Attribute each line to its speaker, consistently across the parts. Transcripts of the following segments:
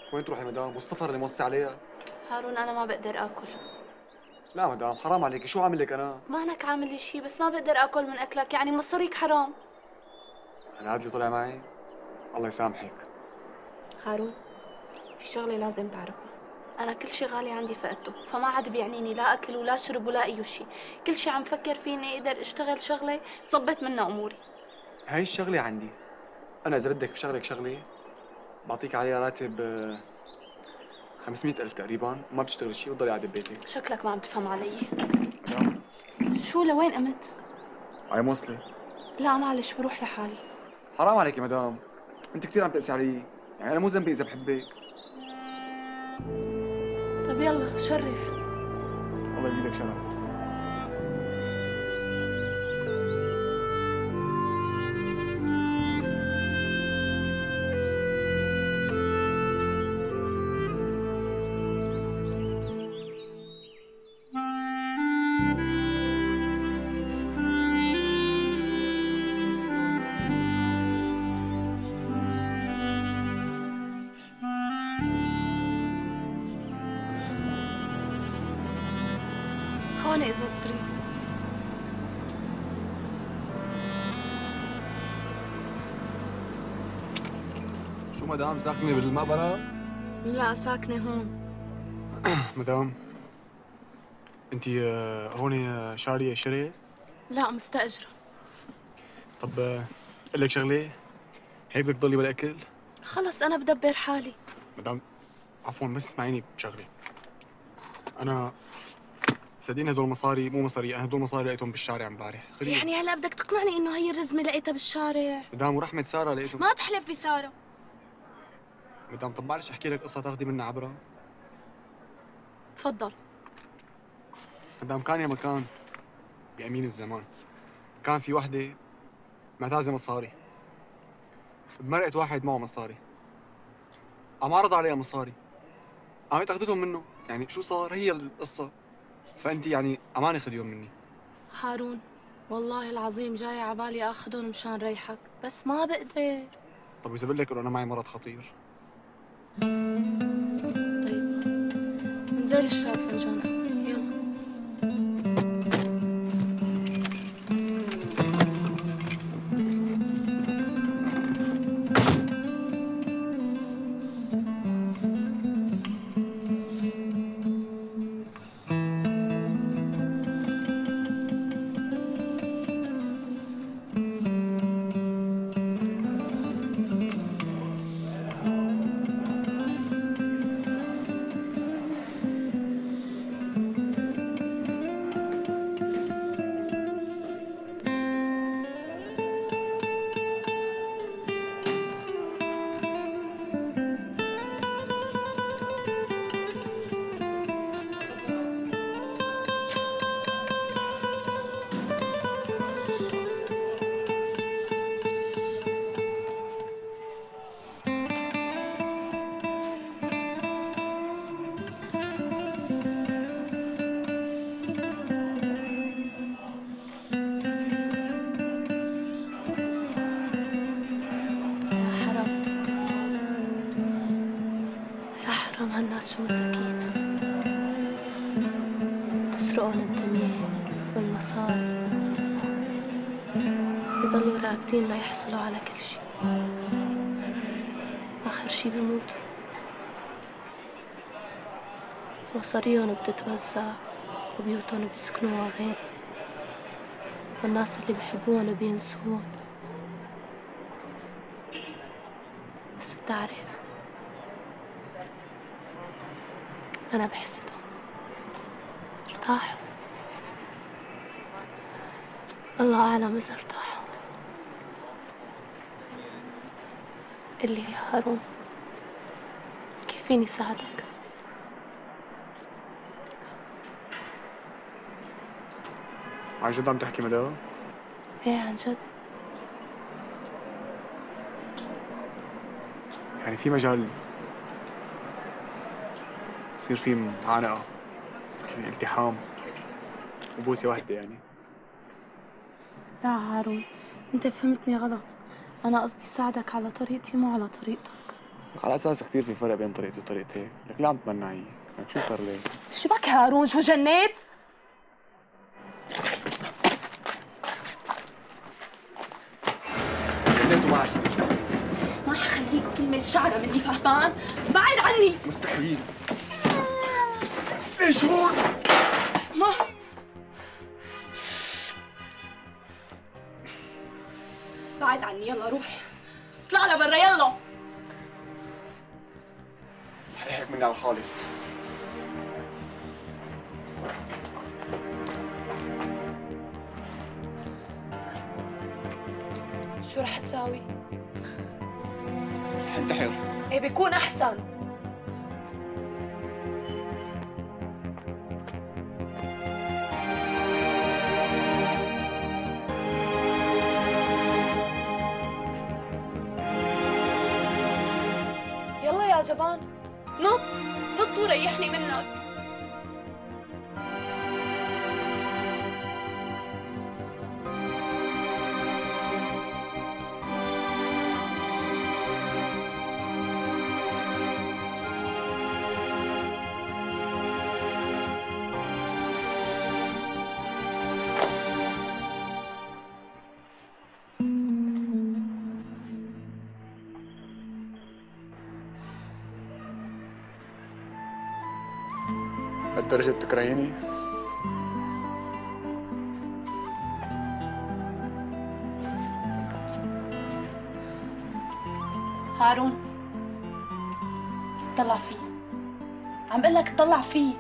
Speaker 1: وين تروحي مدام؟ والسفر اللي موصي عليها؟
Speaker 2: هارون أنا ما بقدر آكل.
Speaker 1: لا مدام حرام عليكي، شو عامل لك أنا؟
Speaker 2: ما أنك عامل لي شي، بس ما بقدر آكل من أكلك، يعني مصاريك حرام.
Speaker 1: أنا هاد اللي طلع معي؟ الله يسامحك.
Speaker 2: هارون، في شغلة لازم تعرفها. أنا كل شي غالي عندي فقدته، فما عاد بيعنيني لا أكل ولا شرب ولا أي شي. كل شي عم فكر فيه إني أقدر أشتغل شغلة صبت منها أموري.
Speaker 1: هاي الشغلة عندي. أنا إذا بدك بشغلك شغلة بعطيك عليها راتب 500,000 تقريبا، وما بتشتغل شيء وتضلي قاعدة ببيتك.
Speaker 2: شكلك ما عم تفهم علي.
Speaker 1: مدام
Speaker 2: شو لوين قمت؟
Speaker 1: هاي موصلة.
Speaker 2: لا معلش بروح لحالي.
Speaker 1: حرام عليكي مدام، أنت كثير عم تقسي علي، يعني أنا مو ذنبي إذا بحبك.
Speaker 2: طيب يلا شرف.
Speaker 1: الله يزيدك شرف.
Speaker 2: هون إذا تريد.
Speaker 1: شو مدام ساكنة بالمقبرة؟
Speaker 2: لا ساكنة هون.
Speaker 1: مدام أنت هون شارية شري؟
Speaker 2: لا مستأجرة.
Speaker 1: طب أقول لك شغلة، هيك بدك تضلي بلا أكل؟
Speaker 2: خلص أنا بدبر حالي.
Speaker 1: مدام عفوا بس اسمعيني بشغلة. أنا صدقيني هدول المصاري مو مصاري، أنا هدول المصاري لقيتهم بالشارع امبارح.
Speaker 2: يعني هلا بدك تقنعني إنه هي الرزمة لقيتها بالشارع؟
Speaker 1: مدام ورحمة سارة لقيتهم.
Speaker 2: ما تحلف بسارة.
Speaker 1: مدام طب معلش أحكي لك قصة تاخذي منها عبرة؟
Speaker 2: تفضل.
Speaker 1: مدام كان يا مكان بأمين الزمان كان في وحدة معتازة مصاري، بمرقت واحد معه مصاري، قام عرض عليها مصاري، قامت أخذتهم منه. يعني شو صار؟ هي القصة. فأنت يعني أمانة خديهم مني.
Speaker 2: هارون والله العظيم جاي عبالي اخذهم مشان ريحك، بس ما بقدر.
Speaker 1: طب وإذا بقول لك إنه أنا معي مرض خطير؟
Speaker 2: طيب انزل اشرب فنجان قهوة يلا. يا حرام هالناس شو مساكين، تسرقون الدنيا والمصاري، بضلوا راكدين ليحصلوا على كل شي، آخر شي بيموتوا، مصاريهم بتتوزع وبيوتهم بيسكنوها غير، والناس اللي بحبوهم بينسوهم. بس بتعرف أنا بحسدهم، ارتاحوا. الله أعلم إذا ارتاحوا. قل لي يا هارون كيف فيني ساعدك؟
Speaker 1: عن جد عم تحكي مدام؟
Speaker 2: ايه عن جد.
Speaker 1: يعني في مجال يصير في معانقة، يعني التحام وبوسة واحدة يعني؟
Speaker 2: لا هارون انت فهمتني غلط، أنا قصدي ساعدك على طريقتي مو على طريقتك.
Speaker 1: على اساس كثير في فرق بين طريقتي وطريقتي، لك ليه عم تمنعي؟ لك شو صار لي؟
Speaker 2: شو بك هارون؟ شو جنيت؟
Speaker 1: جنيت ومعك
Speaker 2: ما حخليك تلمس شعره مني، فهمان؟ بعد عني.
Speaker 1: مستحيل. ليش هون؟
Speaker 2: ما بعد عني، يلا روح اطلع لبرا يلا.
Speaker 1: هيك مني على الخالص.
Speaker 2: شو رح تساوي؟
Speaker 1: انتحر.
Speaker 2: ايه بيكون احسن. يلا يا جبان، نط نط وريحني منك.
Speaker 1: لهالدرجة بتكرهيني؟
Speaker 2: هارون، طلع فيه. عم بقول لك طلع فيه.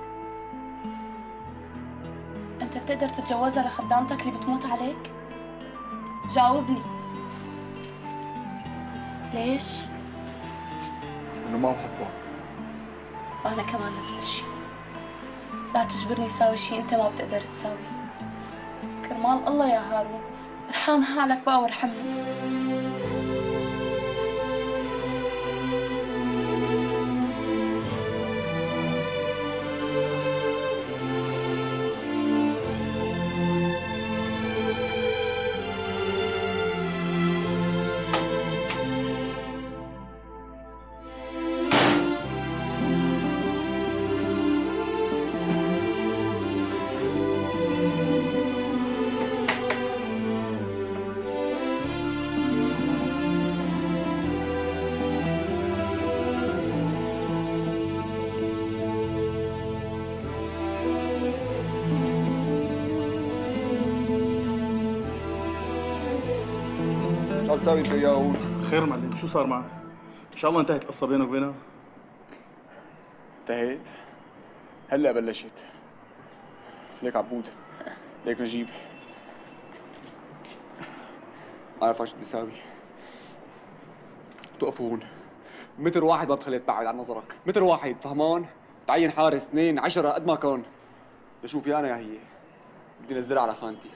Speaker 2: انت بتقدر تتجوزها لخدامتك اللي بتموت عليك؟ جاوبني. ليش؟
Speaker 1: انه ما بحبها.
Speaker 2: وانا كمان نفس الشيء. لا تجبرني ساوي شيء انت ما بتقدر تساويه. كرمال الله يا هارون، ارحم حالك بقى وارحمني.
Speaker 1: شو عم تساوي انت وياه هون؟
Speaker 3: خير معلم، شو صار معك؟ ان شاء الله انتهت القصه بينك وبينها؟
Speaker 1: انتهيت؟ هلا بلشت. ليك عبود، ليك نجيب. ما بعرف شو بدي اساوي. توقفوا هون. متر واحد ما بتخلي تبعد عن نظرك، متر واحد، فهمان؟ تعين حارس، 2 10 قد ما كان. لشوف يا انا يا هي. بدي نزلها على خانتي.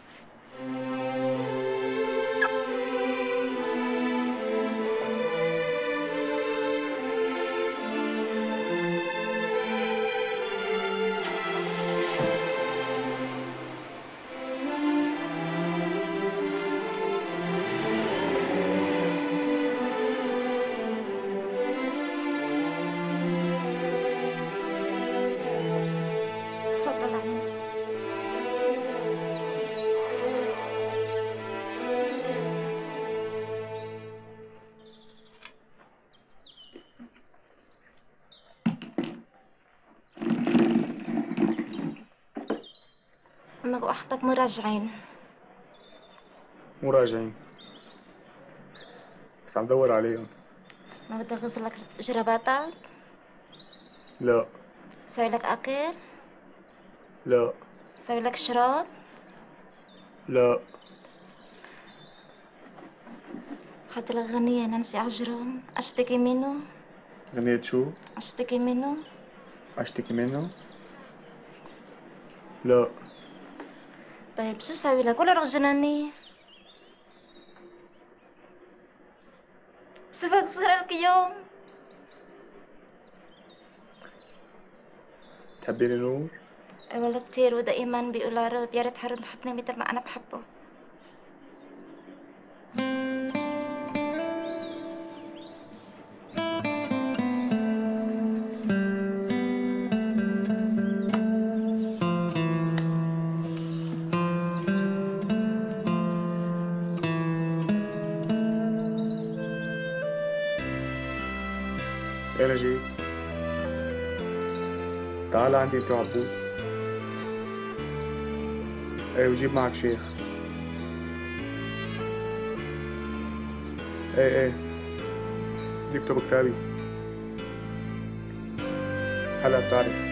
Speaker 2: تفضل عمو.
Speaker 4: عمك واختك مو راجعين.
Speaker 1: مو راجعين، بس عم دور عليهم.
Speaker 4: ما بدي اغسل لك جراباتك؟
Speaker 1: لا
Speaker 4: سوي لك اكل؟
Speaker 1: لا
Speaker 4: سوي لك شراب؟
Speaker 1: لا.
Speaker 4: حط لك غنية نانسي عجرم، اشتكي منه؟
Speaker 1: غنيت شو؟
Speaker 4: اشتكي منه؟
Speaker 1: اشتكي منه؟ لا.
Speaker 4: طيب شو سوي لك؟ ولا رغ جناني؟ شو بدك صار لك يوم؟
Speaker 1: تحبيني نور؟
Speaker 4: اي والله كتير، ودائما بيقول يا رب يا ريت حرم بحبني مثل ما انا بحبه.
Speaker 1: يا نجيب، تعال عندي انت وعبود. ايه وجيب معك شيخ. ايه بدي اكتب كتابي. هلا بتعرف.